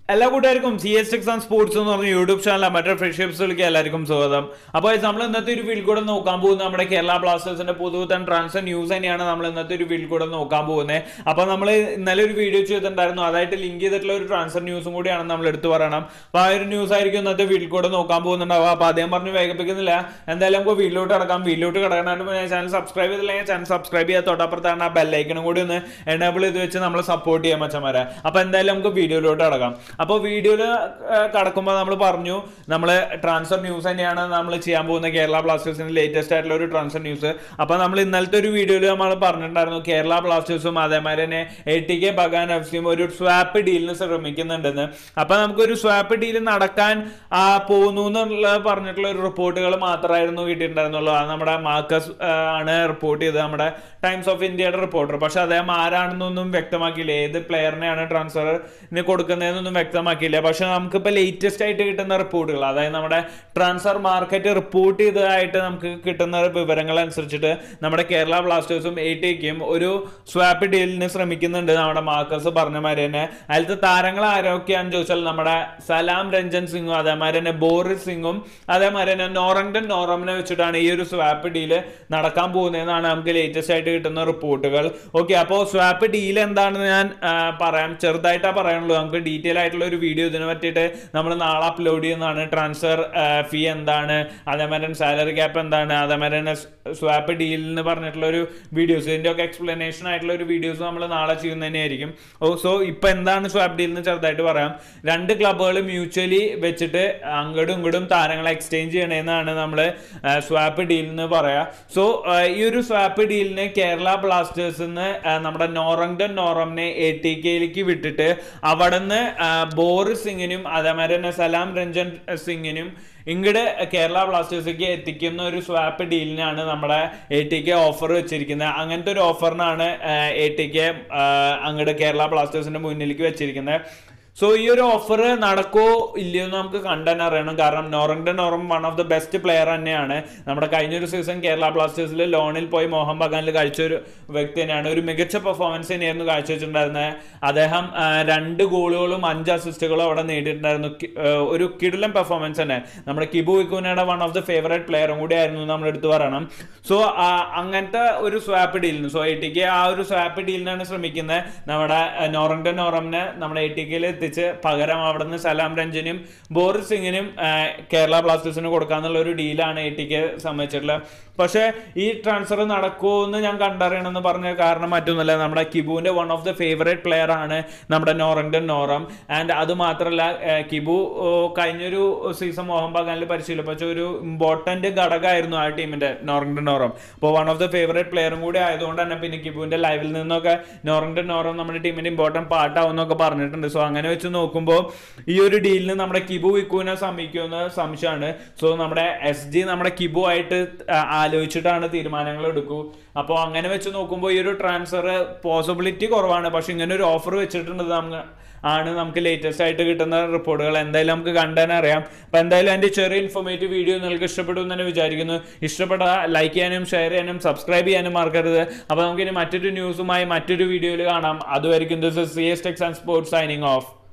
എല്ലാ കൂട്ടുകാർക്കും CS Tech and Sports എന്ന് പറഞ്ഞ യൂട്യൂബ് ചാനൽ മറ്റേ ഫ്രണ്ട്ഷിപ്സിലേക്ക് എല്ലാവർക്കും സ്വാഗതം. അപ്പോൾ നമ്മൾ ഇന്നത്തെ ഒരു വീഡിയോ കൂടെ നോക്കാൻ പോകുന്നത് നമ്മുടെ കേരള ബ്ലാസ്റ്റേഴ്സിന്റെ പുതുപുത്തൻ ട്രാൻസ്ഫർ ന്യൂസ് തന്നെയാണ് നമ്മൾ ഇന്നത്തെ ഒരു വീഡിയോ കൂടെ നോക്കാൻ പോകുന്നത്. അപ്പോൾ നമ്മൾ ഇന്നലെ ഒരു വീഡിയോ ചെയ്തിട്ടുണ്ടായിരുന്നു, അതായിട്ട് ലിങ്ക് ചെയ്തിട്ടുള്ള ഒരു ട്രാൻസ്ഫർ ന്യൂസും കൂടിയാണ് നമ്മൾ എടുത്തു പറയണം. അപ്പോൾ ആ ഒരു ന്യൂസ് ആയിരിക്കും ഇന്നത്തെ വീഡിയോ കൂടെ നോക്കാൻ പോകുന്നുണ്ടാവുക. അപ്പോൾ അദ്ദേഹം പറഞ്ഞ് വേഗപ്പിക്കുന്നില്ല, എന്തായാലും നമുക്ക് വീഡിയോട്ട് കിടക്കാം. വീഡിയോട്ട് കിടക്കാനായിട്ട് ചാനൽ സബ്സ്ക്രൈബ് ചെയ്തില്ലെങ്കിൽ ചാനൽ സബ്സ്ക്രൈബ് ചെയ്യാൻ തൊട്ടപ്പുറത്താണ് ആ ബെല്ലൈക്കനും കൂടി ഒന്ന് എനേബിൾ ചെയ്ത് വെച്ച് നമ്മളെ സപ്പോർട്ട് ചെയ്യാൻ മച്ചന്മാരെ. അപ്പോൾ എന്തായാലും നമുക്ക് വീഡിയോയിലോട്ട് കിടക്കാം. അപ്പോൾ വീഡിയോയിൽ കടക്കുമ്പോൾ നമ്മൾ പറഞ്ഞു നമ്മൾ ട്രാൻസ്ഫർ ന്യൂസ് തന്നെയാണ് നമ്മൾ ചെയ്യാൻ പോകുന്ന കേരള ബ്ലാസ്റ്റേഴ്സിന്റെ ലേറ്റസ്റ്റ് ആയിട്ടുള്ള ഒരു ട്രാൻസ്ഫർ ന്യൂസ്. അപ്പോൾ നമ്മൾ ഇന്നലത്തെ ഒരു വീഡിയോയിൽ നമ്മൾ പറഞ്ഞിട്ടുണ്ടായിരുന്നു കേരള ബ്ലാസ്റ്റേഴ്സും അതേമാതിരി തന്നെ ATK ബഗാൻ FCയും ഒരു സ്വാപ്പ് ഡീലിന് ശ്രമിക്കുന്നുണ്ടെന്ന്. അപ്പോൾ നമുക്കൊരു സ്വാപ്പ് ഡീൽ നടക്കാൻ പോകുന്നു എന്നുള്ള പറഞ്ഞിട്ടുള്ള ഒരു റിപ്പോർട്ടുകൾ മാത്രമായിരുന്നു കിട്ടിയിട്ടുണ്ടായിരുന്നുള്ളൂ. അത് നമ്മുടെ മാർക്കസ് ആണ് റിപ്പോർട്ട് ചെയ്തത്, നമ്മുടെ ടൈംസ് ഓഫ് ഇന്ത്യയുടെ റിപ്പോർട്ടർ. പക്ഷെ അദ്ദേഹം ആരാണെന്നൊന്നും വ്യക്തമാക്കിയില്ല, ഏത് പ്ലെയറിനെയാണ് ട്രാൻസ്ഫറിന് കൊടുക്കുന്നതെന്നൊന്നും വ്യക്തമാക്കിയില്ല. പക്ഷെ നമുക്കിപ്പോൾ ലേറ്റസ്റ്റ് ആയിട്ട് കിട്ടുന്ന റിപ്പോർട്ടുകൾ, അതായത് നമ്മുടെ ട്രാൻസ്ഫർ മാർക്കറ്റ് റിപ്പോർട്ട് ചെയ്തതായിട്ട് നമുക്ക് കിട്ടുന്ന വിവരങ്ങൾ അനുസരിച്ചിട്ട് നമ്മുടെ കേരള ബ്ലാസ്റ്റേഴ്സും ATKയും ഒരു സ്വാപ്പ് ഡീലിന് ശ്രമിക്കുന്നുണ്ട്. നമ്മുടെ മാർക്കസ് പറഞ്ഞ മാതിരി തന്നെ അതിലത്തെ താരങ്ങൾ ആരൊക്കെയാണെന്ന് ചോദിച്ചാൽ നമ്മുടെ സലാം രഞ്ജൻ സിംഗും അതേമാതിരി തന്നെ ബോറിസ് സിംഗും അതേമാതിരി തന്നെ നോറങ്ടൺ നോറമിനെ വെച്ചിട്ടാണ് ഈ ഒരു സ്വാപ്പ് ഡീല് നടക്കാൻ പോകുന്നതെന്നാണ് നമുക്ക് ലേറ്റസ്റ്റ് ആയിട്ട് കിട്ടുന്ന റിപ്പോർട്ടുകൾ. ഓക്കെ, അപ്പോൾ സ്വാപ്പ് ഡീൽ എന്താണെന്ന് ഞാൻ പറയാം, ചെറുതായിട്ടാ പറയാനുള്ളൂ. നമുക്ക് ഡീറ്റെയിൽ ആയിട്ടുള്ള ഒരു വീഡിയോ ഇതിനെ പറ്റിയിട്ട് നമ്മൾ നാളെ അപ്ലോഡ് ചെയ്യുന്നതാണ്. ട്രാൻസ്ഫർ ഫീ എന്താണ്, അതേമാതിരി സാലറി ക്യാപ്പ് എന്താണ്, അതേമാതിരി തന്നെ സ്വാപ്പ് ഡീൽ എന്ന് പറഞ്ഞിട്ടുള്ള ഒരു വീഡിയോസ്, ഇതിൻ്റെ ഒക്കെ എക്സ്പ്ലനേഷൻ ആയിട്ടുള്ള ഒരു വീഡിയോസ് നമ്മൾ നാളെ ചെയ്യുന്നത് തന്നെയായിരിക്കും. സോ ഇപ്പം എന്താണ് സ്വാപ്പ് ഡീൽ എന്ന് ചെറുതായിട്ട് പറയാം. രണ്ട് ക്ലബുകൾ മ്യൂച്വലി വെച്ചിട്ട് അങ്ങോട്ടും ഇങ്ങോട്ടും താരങ്ങളെ എക്സ്ചേഞ്ച് ചെയ്യണമെന്നാണ് നമ്മൾ സ്വാപ്പ് ഡീൽ എന്ന് പറയാം. സോ ഈ ഒരു സ്വാപ്പ് ഡീലിന് കേരള ബ്ലാസ്റ്റേഴ്സിന്ന് നമ്മുടെ നോറങ്ടൺ നോറമിനെ ATKയിലേക്ക് വിട്ടിട്ട് അവിടെ നിന്ന് ബോറിസ് സിംഗിനും അതേമാതിരി തന്നെ സലാം രഞ്ജൻ സിംഗിനും ഇങ്ങോട്ട് കേരള ബ്ലാസ്റ്റേഴ്സിലേക്ക് എത്തിക്കുന്ന ഒരു സ്വാപ്പ് ഡീലിനാണ് നമ്മുടെ ATK ഓഫർ വെച്ചിരിക്കുന്നത്. അങ്ങനത്തെ ഒരു ഓഫറിനാണ് ATK അങ്ങോട്ട് കേരള ബ്ലാസ്റ്റേഴ്സിന്റെ മുന്നിലേക്ക് വെച്ചിരിക്കുന്നത്. സോ ഈ ഒരു ഓഫർ നടക്കോ ഇല്ലയോ എന്ന് നമുക്ക് കണ്ടന്നെ അറിയണം. കാരണം നോറങ്ടൺ Naorem one of the best player തന്നെയാണ്. നമ്മുടെ കഴിഞ്ഞൊരു സീസൺ കേരള ബ്ലാസ്റ്റേഴ്സിൽ ലോണിൽ പോയി മോഹൻ ബഗാനിൽ കഴിച്ചൊരു വ്യക്തി തന്നെയാണ്. ഒരു മികച്ച പെർഫോമൻസ് തന്നെയായിരുന്നു കാഴ്ചവെച്ചിട്ടുണ്ടായിരുന്നത്. അദ്ദേഹം 2 ഗോളുകളും 5 അസിസ്റ്റുകളും അവിടെ നേടിയിട്ടുണ്ടായിരുന്നു. ഒരു കിടിലൻ പെർഫോമൻസ് തന്നെ. നമ്മുടെ കിബു ഇക്കുനയുടെ വൺ ഓഫ് ദ ഫേവറേറ്റ് പ്ലെയറും കൂടി ആയിരുന്നു നമ്മൾ എടുത്തു പറയണം. സോ അങ്ങനത്തെ ഒരു സ്വാപ്പ് ഡീലിന് ATK ആ ഒരു സ്വാപ്പ് ഡീലിനാണ് ശ്രമിക്കുന്നത്. നമ്മുടെ നോറങ്ടൺ നോറമിനെ നമ്മുടെ ATKയിൽ പകരം അവിടെ നിന്ന് സലാം രഞ്ജനും ബോറിസ് സിംഗിനും കേരള ബ്ലാസ്റ്റേഴ്സിന് കൊടുക്കാന്നുള്ള ഒരു ഡീലാണ് ATK സംബന്ധിച്ചിട്ടുള്ളത്. പക്ഷേ ഈ ട്രാൻസ്ഫർ നടക്കുമോ എന്ന് ഞാൻ കണ്ടറിയണമെന്ന് പറഞ്ഞ കാരണം മറ്റൊന്നുമല്ല, നമ്മുടെ കിബുവിന്റെ one of the favourite player ആണ് നമ്മുടെ നോറങ്ടൺ നോറം. ആൻഡ് അത് മാത്രമല്ല, കിബു കഴിഞ്ഞൊരു സീസൺ മോഹൻ ബഗാനിൽ പരിശീലിപ്പിച്ച ഒരു ഇമ്പോർട്ടന്റ് ഘടകമായിരുന്നു ആ ടീമിന്റെ നോറങ്ടൺ നോറം. അപ്പോൾ വൺ ഓഫ് ദ ഫേവറേറ്റ് പ്ലെയറും കൂടി ആയതുകൊണ്ട് തന്നെ പിന്നെ കിബുവിന്റെ ലൈവിൽ നിന്നൊക്കെ നോറങ്ടൺ നോറം നമ്മുടെ ടീമിന്റെ ഇമ്പോർട്ടന്റ് പാർട്ടാവും എന്നൊക്കെ പറഞ്ഞിട്ടുണ്ട്. സോ അങ്ങനെ വെച്ച് നോക്കുമ്പോൾ ഈ ഒരു ഡീലിന് നമ്മുടെ കിബു വിക്കുവിനെ സമീപിക്കുമെന്ന് സംശയമാണ്. സോ നമ്മുടെ SG നമ്മുടെ കിബു ആയിട്ട് ആലോചിച്ചിട്ടാണ് തീരുമാനങ്ങൾ എടുക്കൂ. അപ്പോൾ അങ്ങനെ വെച്ച് നോക്കുമ്പോൾ ഈ ഒരു ട്രാൻസ്ഫർ പോസിബിലിറ്റി കുറവാണ്. പക്ഷെ ഇങ്ങനെ ഒരു ഓഫർ വെച്ചിട്ടുണ്ട് നമുക്ക് ലേറ്റസ്റ്റ് ആയിട്ട് കിട്ടുന്ന റിപ്പോർട്ടുകൾ. എന്തായാലും നമുക്ക് കണ്ടന്നെ അറിയാം. അപ്പോൾ എന്തായാലും എൻ്റെ ചെറിയ ഇൻഫോർമേറ്റീവ് വീഡിയോ നിങ്ങൾക്ക് ഇഷ്ടപ്പെട്ടു എന്ന് തന്നെ വിചാരിക്കുന്നു. ഇഷ്ടപ്പെട്ട ലൈക്ക് ചെയ്യാനും ഷെയർ ചെയ്യാനും സബ്സ്ക്രൈബ് ചെയ്യാനും മറക്കരുത്. അപ്പോൾ നമുക്കിനി മറ്റൊരു ന്യൂസുമായി മറ്റൊരു വീഡിയോയിൽ കാണാം. അതുവരെയും CS Tech and Sports signing of.